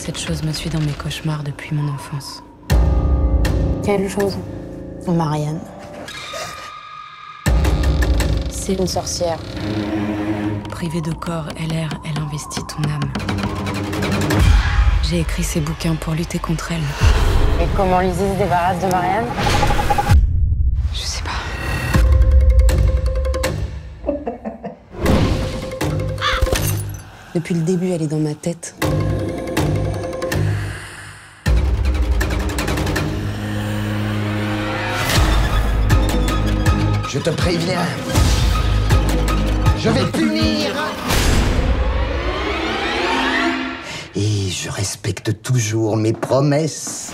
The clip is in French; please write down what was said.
Cette chose me suit dans mes cauchemars depuis mon enfance. Quelle chose? Marianne. C'est une sorcière. Privée de corps, elle investit ton âme. J'ai écrit ces bouquins pour lutter contre elle. Et comment Lizzie se débarrasse de Marianne? Je sais pas. Depuis le début, elle est dans ma tête. Je te préviens. Je vais punir. Et je respecte toujours mes promesses.